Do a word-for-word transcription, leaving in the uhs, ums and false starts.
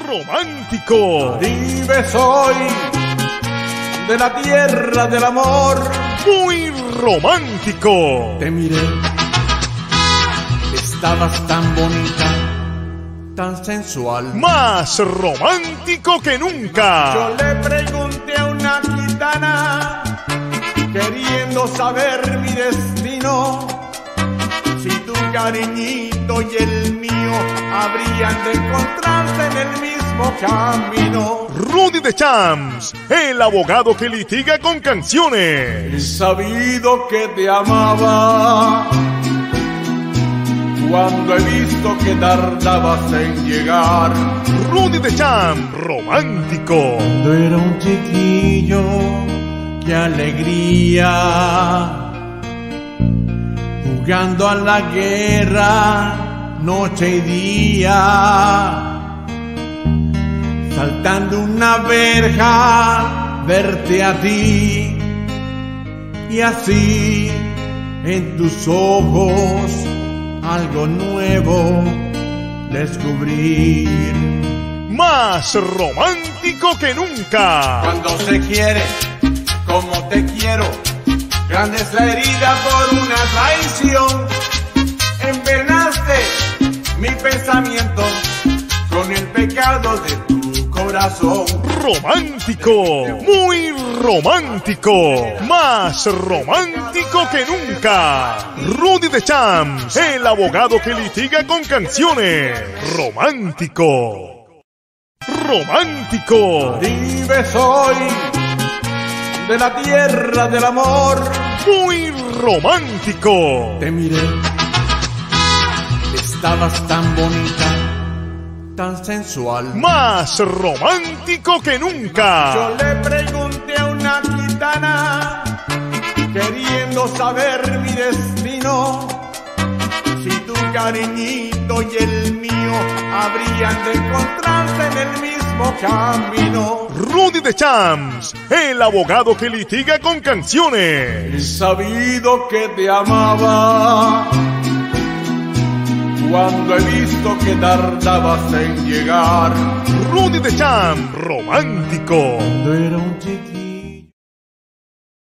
romántico. Caribe soy, de la tierra del amor. Muy romántico. Te miré, estabas tan bonita, tan sensual. Más romántico que nunca. Yo le pregunté a una gitana, queriendo saber mi destino, si tu cariñito y el mío habrían de encontrarse en el mismo camino. Rudy The Champs, el abogado que litiga con canciones. He sabido que te amaba cuando he visto que tardabas en llegar. Rudy The Champs, romántico. Cuando era un chiquillo, qué alegría, jugando a la guerra noche y día, saltando una verja, verte a ti, y así en tus ojos algo nuevo descubrir. Más romántico que nunca. Cuando se quiere como te quiero, grande es la herida por una traición. Envenenaste mi pensamiento con el pecado de tu corazón. Romántico, muy romántico, más romántico que nunca. Rudy The Champs, el abogado que litiga con canciones. Romántico, romántico. Caribe soy, de la tierra del amor. Muy romántico. Te miré, estabas tan bonita, tan sensual. Más romántico que nunca. Yo le pregunté a una gitana, queriendo saber mi destino, si tu cariñito y el mío habrían de encontrarse en el mismo camino. Rudy The Champs, el abogado que litiga con canciones. He sabido que te amaba cuando he visto que tardabas en llegar. Rudy The Champs, romántico. Cuando era un chiquillo,